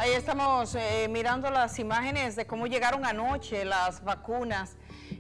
Ahí estamos mirando las imágenes de cómo llegaron anoche las vacunas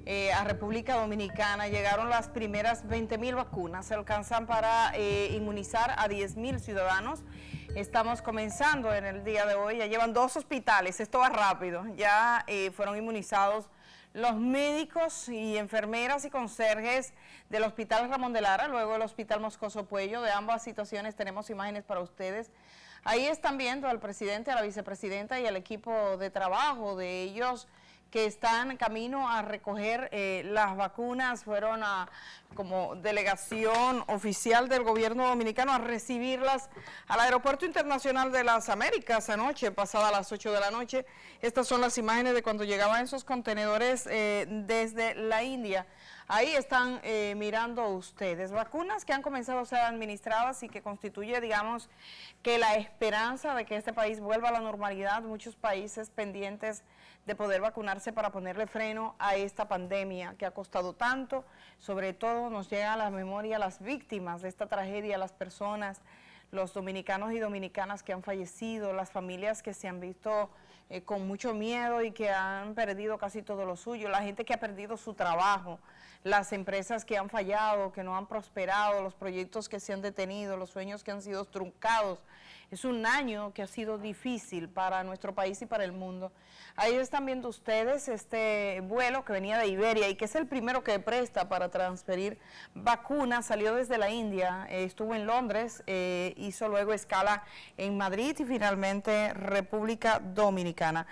a República Dominicana. Llegaron las primeras 20.000 vacunas, se alcanzan para inmunizar a 10.000 ciudadanos. Estamos comenzando en el día de hoy, ya llevan 2 hospitales, esto va rápido, ya fueron inmunizados los médicos y enfermeras y conserjes del Hospital Ramón de Lara, luego el Hospital Moscoso Puello. De ambas situaciones tenemos imágenes para ustedes. Ahí están viendo al presidente, a la vicepresidenta y al equipo de trabajo de ellos que están camino a recoger las vacunas. Fueron como delegación oficial del gobierno dominicano a recibirlas al Aeropuerto Internacional de las Américas anoche, pasada las 8 de la noche. Estas son las imágenes de cuando llegaban esos contenedores desde la India. Ahí están mirando ustedes, vacunas que han comenzado a ser administradas y que constituye, digamos, que la esperanza de que este país vuelva a la normalidad. Muchos países pendientes de poder vacunarse para ponerle freno a esta pandemia que ha costado tanto. Sobre todo nos llega a la memoria las víctimas de esta tragedia, las personas, los dominicanos y dominicanas que han fallecido, las familias que se han visto con mucho miedo y que han perdido casi todo lo suyo, la gente que ha perdido su trabajo, las empresas que han fallado, que no han prosperado, los proyectos que se han detenido, los sueños que han sido truncados. Es un año que ha sido difícil para nuestro país y para el mundo. Ahí están viendo ustedes este vuelo que venía de Iberia y que es el primero que presta para transferir vacunas. Salió desde la India, estuvo en Londres, hizo luego escala en Madrid y finalmente República Dominicana.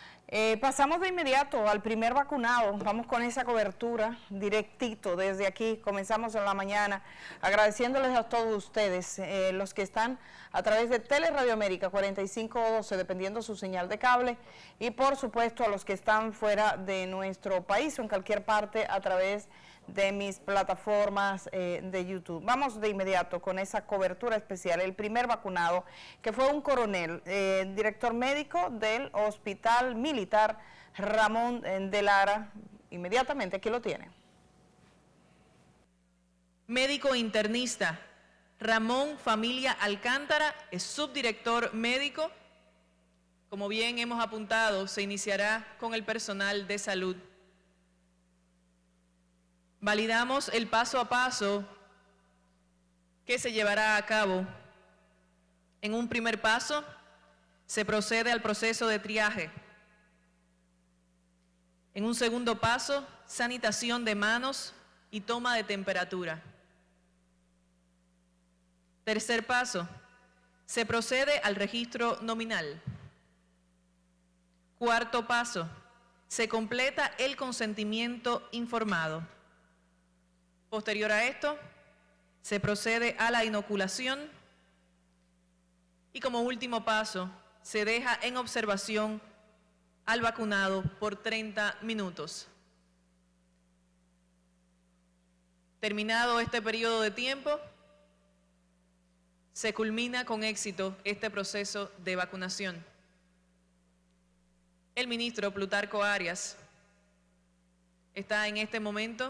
Pasamos de inmediato al primer vacunado, vamos con esa cobertura directito desde aquí, comenzamos en la mañana, agradeciéndoles a todos ustedes, los que están a través de Teleradio América 4512, dependiendo su señal de cable, y por supuesto a los que están fuera de nuestro país o en cualquier parte a través de mis plataformas de YouTube. Vamos de inmediato con esa cobertura especial. El primer vacunado, que fue un coronel, director médico del Hospital Militar Ramón de Lara. Inmediatamente, aquí lo tiene. Médico internista Ramón Familia Alcántara es subdirector médico. Como bien hemos apuntado, se iniciará con el personal de salud. Validamos el paso a paso que se llevará a cabo. En un primer paso, se procede al proceso de triaje. En un segundo paso, sanitación de manos y toma de temperatura. Tercer paso, se procede al registro nominal. Cuarto paso, se completa el consentimiento informado. Posterior a esto, se procede a la inoculación y como último paso, se deja en observación al vacunado por 30 minutos. Terminado este periodo de tiempo, se culmina con éxito este proceso de vacunación. El ministro Plutarco Arias está en este momento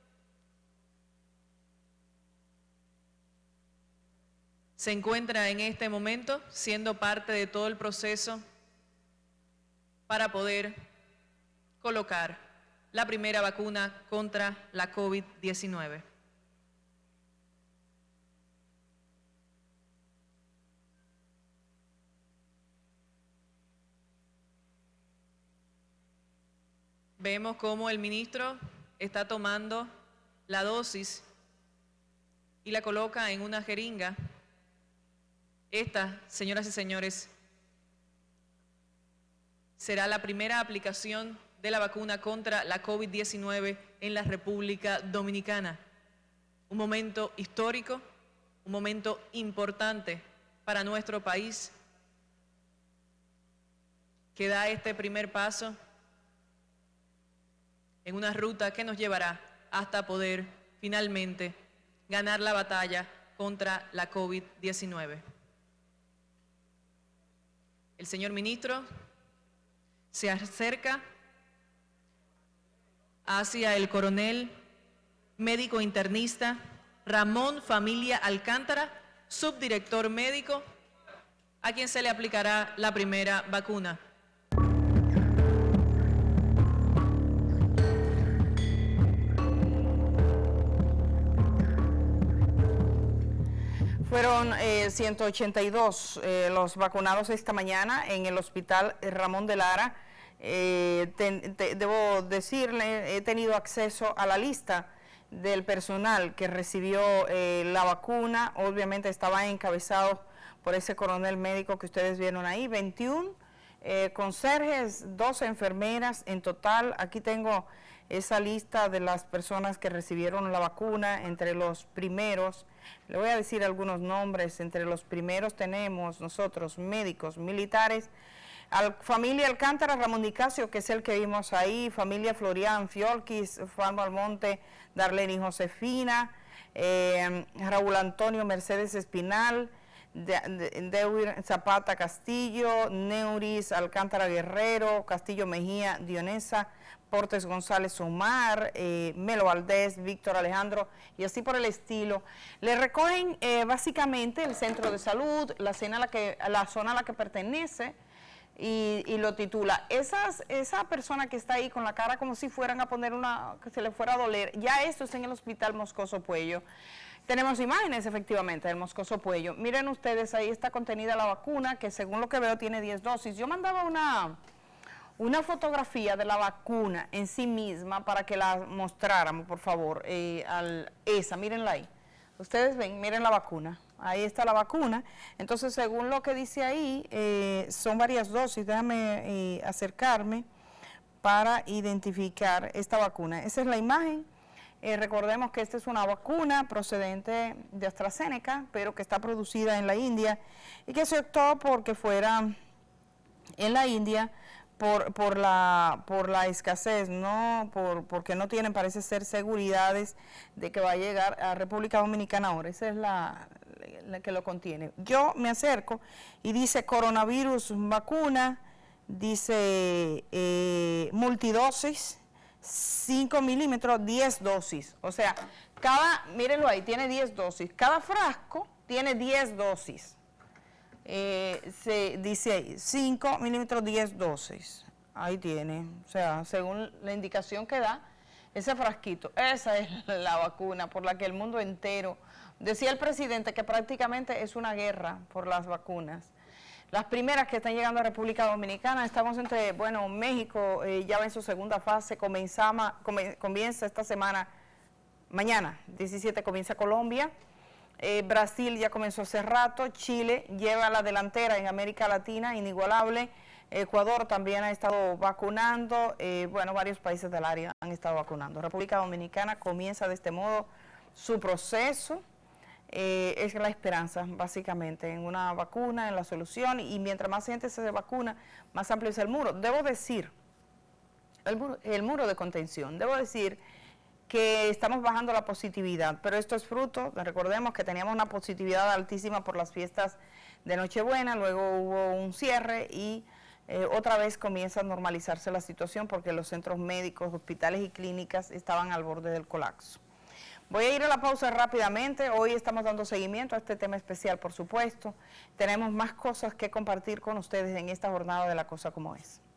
se encuentra en este momento siendo parte de todo el proceso para poder colocar la primera vacuna contra la COVID-19. Vemos cómo el ministro está tomando la dosis y la coloca en una jeringa. Esta, señoras y señores, será la primera aplicación de la vacuna contra la COVID-19 en la República Dominicana. Un momento histórico, un momento importante para nuestro país, que da este primer paso en una ruta que nos llevará hasta poder finalmente ganar la batalla contra la COVID-19. El señor ministro se acerca hacia el coronel médico internista Ramón Familia Alcántara, subdirector médico, a quien se le aplicará la primera vacuna. Fueron 182 los vacunados esta mañana en el Hospital Ramón de Lara. Debo decirle, he tenido acceso a la lista del personal que recibió la vacuna. Obviamente estaba encabezado por ese coronel médico que ustedes vieron ahí, 21 conserjes, 12 enfermeras en total. Aquí tengo esa lista de las personas que recibieron la vacuna. Entre los primeros, le voy a decir algunos nombres, entre los primeros tenemos nosotros médicos, militares, familia Alcántara, Ramón Nicasio, que es el que vimos ahí, familia Florian, Fiolquis, Juan Almonte, Darlene y Josefina, Raúl Antonio Mercedes Espinal, Dewir Zapata Castillo, Neuris Alcántara Guerrero, Castillo Mejía Dionesa, Portes González Omar, Melo Valdés, Víctor Alejandro y así por el estilo. Le recogen básicamente el centro de salud, la zona a la que pertenece y lo titula. Esa persona que está ahí con la cara como si fueran a poner que se le fuera a doler, ya esto es en el Hospital Moscoso Puello. Tenemos imágenes, efectivamente, del Moscoso Puello. Miren ustedes, ahí está contenida la vacuna, que según lo que veo tiene 10 dosis. Yo mandaba una fotografía de la vacuna en sí misma para que la mostráramos, por favor. Mírenla ahí. Ustedes ven, miren la vacuna. Ahí está la vacuna. Entonces, según lo que dice ahí, son varias dosis. Déjame acercarme para identificar esta vacuna. Esa es la imagen. Recordemos que esta es una vacuna procedente de AstraZeneca, pero que está producida en la India y que se optó porque fuera en la India por la escasez, no porque no tienen, parece ser, seguridades de que va a llegar a República Dominicana ahora. Esa es la que lo contiene. Yo me acerco y dice coronavirus vacuna, dice multidosis, 5 milímetros, 10 dosis. O sea, mírenlo ahí, tiene 10 dosis. Cada frasco tiene 10 dosis. Se dice ahí, 5 milímetros, 10 dosis. Ahí tiene. O sea, según la indicación que da, ese frasquito, esa es la vacuna por la que el mundo entero, decía el presidente que prácticamente es una guerra por las vacunas. Las primeras que están llegando a República Dominicana, estamos México ya va en su segunda fase, comienza esta semana, mañana, 17, comienza Colombia, Brasil ya comenzó hace rato, Chile lleva la delantera en América Latina, inigualable, Ecuador también ha estado vacunando, varios países del área han estado vacunando. República Dominicana comienza de este modo su proceso. Es la esperanza, básicamente, en una vacuna, en la solución, y mientras más gente se vacuna, más amplio es el muro. Debo decir, el muro de contención, debo decir que estamos bajando la positividad, pero esto es fruto, recordemos que teníamos una positividad altísima por las fiestas de Nochebuena, luego hubo un cierre y otra vez comienza a normalizarse la situación porque los centros médicos, hospitales y clínicas estaban al borde del colapso. Voy a ir a la pausa rápidamente. Hoy estamos dando seguimiento a este tema especial, por supuesto. Tenemos más cosas que compartir con ustedes en esta jornada de La Cosa Como Es.